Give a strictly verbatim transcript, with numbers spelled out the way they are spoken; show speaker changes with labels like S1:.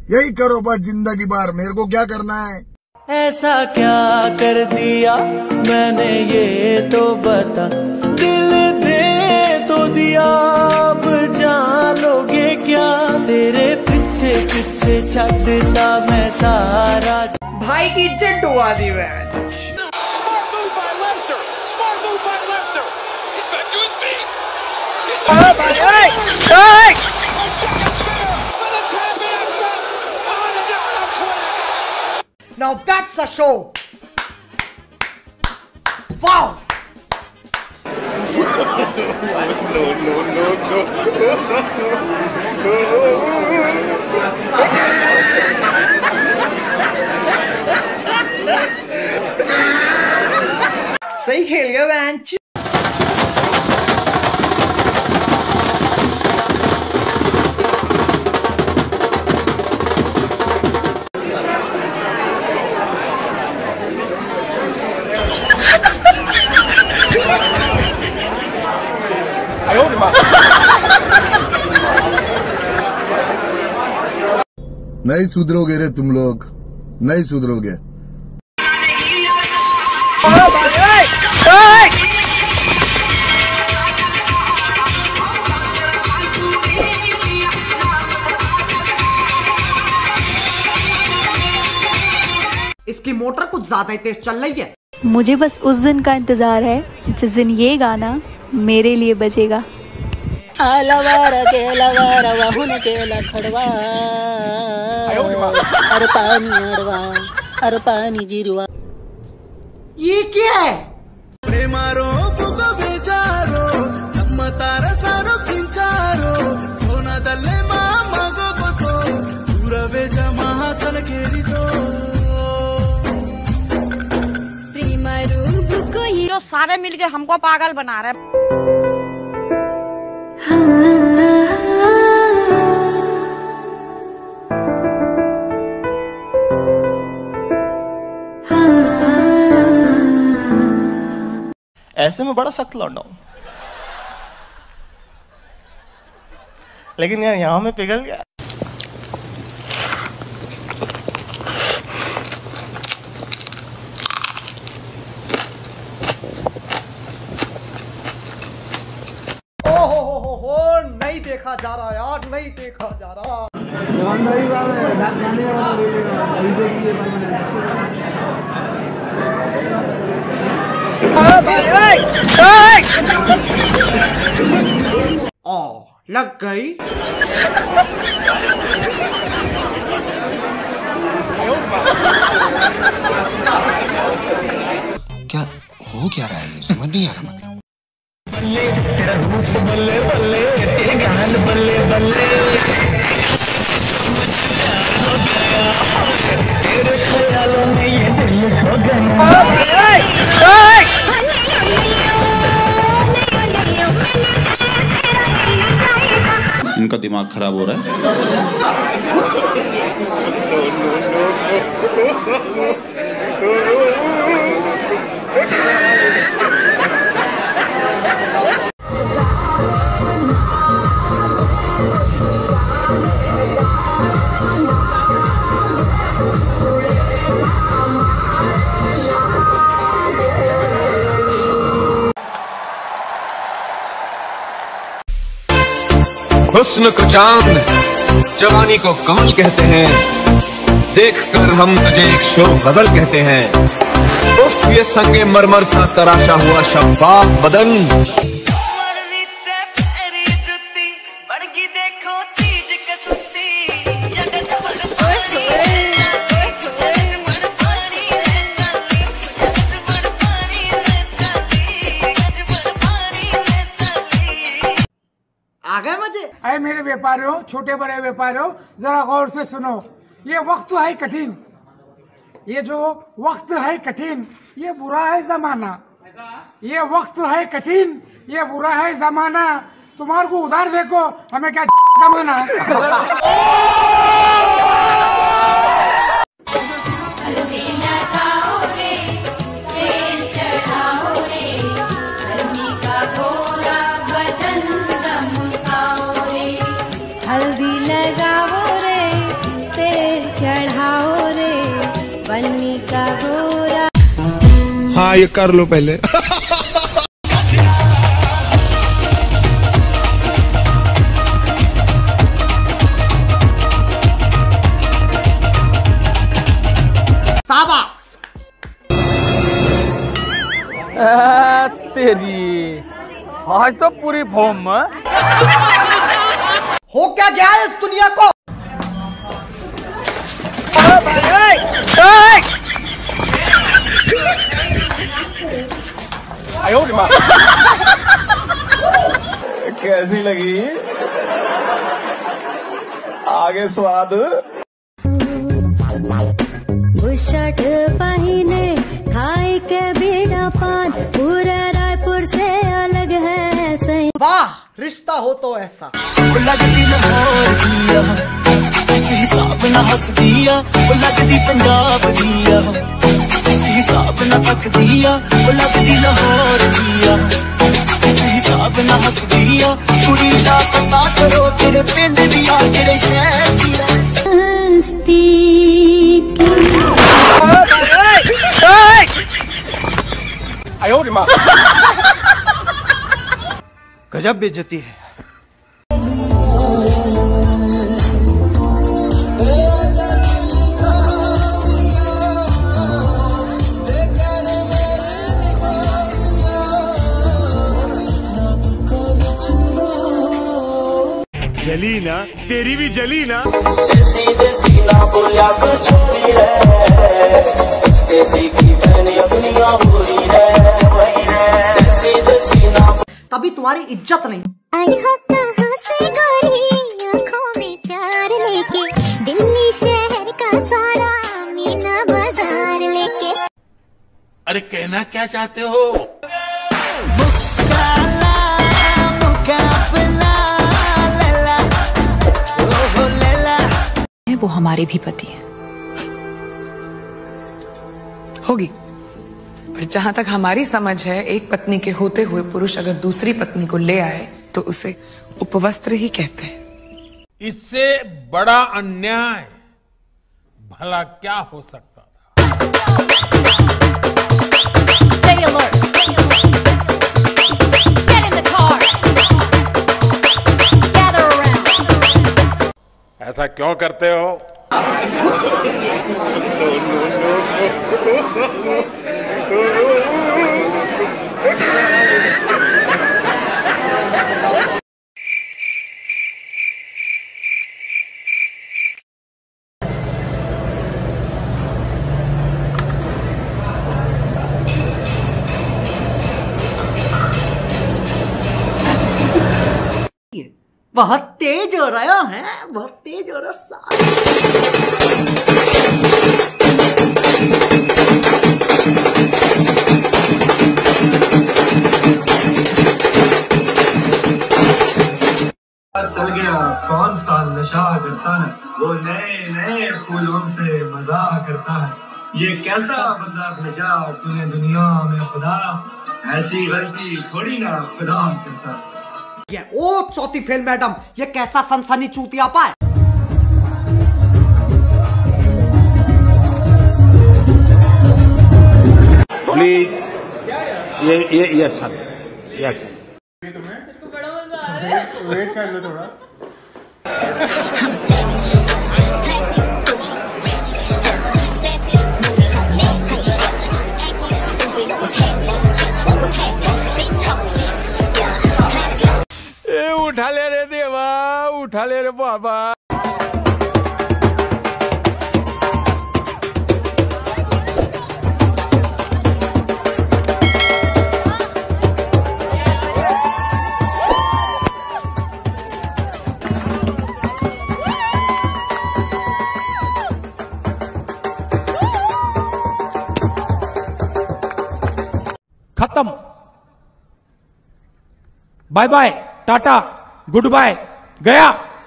S1: यही करो बस जिंदगी भर, मेरे को क्या करना है।
S2: ऐसा क्या कर दिया मैंने ये तो बता, दिल दे तो दिया अब जान लोगे क्या, तेरे पीछे पीछे छाता मैं सारा।
S3: भाई की इज्जत डुबा दी मैं। Now that's a show. Wow.
S1: no, no, no, no.
S3: सही खेल गया बेंच।
S1: नहीं सुधरोगे रे तुम लोग, नहीं सुधरोगे।
S3: इसकी मोटर कुछ ज्यादा ही तेज चल रही है।
S4: मुझे बस उस दिन का इंतजार है जिस दिन ये गाना मेरे लिए बजेगा।
S5: आलवारा के लवारा वाहुन के लखड़वा, अरे पानी अड़वा, अरे पानी जिरवा।
S3: ये क्या है?
S2: प्रेमारो पुगो बेचारो ನಮ್ಮ ತಾರ ಸಾರೋ ಕಿಂಚಾರೋ ಕೋನದಲ್ಲೇ ಮಾಮಗೋ ಗೊತ್ತೋ ದೂರವೇ ಜಮಾತನ ಕೇಳಿದೋ
S4: प्रेमारो पुगो ये
S6: जो सारे मिलके हमको पागल बना रहे।
S2: ऐसे में बड़ा सख्त लौंडा हूं, लेकिन यार यहाँ में पिघल गया।
S3: ओ हो हो हो हो, नहीं देखा जा रहा यार, नहीं देखा जा रहा। ओ लग गई।
S1: क्या हो क्या रहा है, समझ नहीं आ रहा। मतलब
S2: बल्ले तेरा रूप बल्ले बल्ले तेरे गाल बल्ले बल्ले तेरे ख्यालों में ये दिल खो गया।
S7: इनका दिमाग खराब हो रहा है।
S8: हुस्न को चांद जवानी को कमाल कहते हैं, देख कर हम तुझे एक शो गजल कहते हैं। उफ ये संगे मरमर सा तराशा हुआ शफाफ बदन,
S3: आ गए मजे।
S9: अरे मेरे व्यापारियों, छोटे बड़े व्यापारियों, जरा गौर से सुनो। ये वक्त है कठिन, ये जो वक्त है कठिन, ये बुरा है जमाना। ये वक्त है कठिन, ये बुरा है जमाना। तुम्हारे को उधार देखो, हमें क्या कमाना।
S4: हल्दी लगाओ रे तेरे
S8: हाँ ये कर लो पहले।
S3: शाबाश।
S10: तेरी आज तो पूरी फॉर्म में
S3: हो क्या गया है इस दुनिया को?
S1: कैसी लगी आगे स्वाद?
S11: शर्ट पहने खाई के बिना पान पूरे रायपुर से अलग है सही।
S3: वाह रिश्ता हो तो ऐसा।
S2: लगती लाहौर दिया किसी हिसाब ना हंस दिया, वो लगती पंजाब दिया किसी हिसाब ना तक दिया, वो लगती लाहौर दिया किसी हिसाब ना हंस दिया। कुड़ी दा पता करो तेरे पिंड दिया तेरे शहर दिया।
S3: गजब बेइज्जती है।
S12: जली ना तेरी भी जली ना।
S2: देसी देसी ना बोलिया को छोरी है, देसी की फैनी दुनिया पूरी है, वही है देसी देसी ना।
S3: तभी तुम्हारी इज्जत नहीं।
S11: आई हो कहाँ से गोरी आँखों में प्यार लेके, दिल्ली शहर का सारा मीना बाजार लेके।
S2: अरे कहना क्या चाहते हो?
S13: वो हमारे भी पति हैं होगी, पर जहां तक हमारी समझ है एक पत्नी के होते हुए पुरुष अगर दूसरी पत्नी को ले आए तो उसे उपवस्त्र ही कहते हैं।
S12: इससे बड़ा अन्याय भला क्या हो सकता था?
S4: Stay alert. Get in the car. Gather around.
S12: ऐसा क्यों करते हो?
S3: बहुत तेज हो रहा है, बहुत तेज हो रहा
S14: चल गया कौन सा नशा करता है, वो नए नए फूलों से मजा करता है। ये कैसा बंदा भेजा तूने दुनिया में खुदा, ऐसी गलती थोड़ी ना खुदा करता है।
S3: ये ओ चौथी फेल मैडम, ये कैसा सनसनी चूतियापा है।
S12: प्लीज ये ये ये अच्छा ये अच्छा।
S14: वेट कर लो थोड़ा।
S12: ए उठा ले रे देवा, उठा ले रे बाबा।
S15: खत्म, bye bye, tata, goodbye, गया।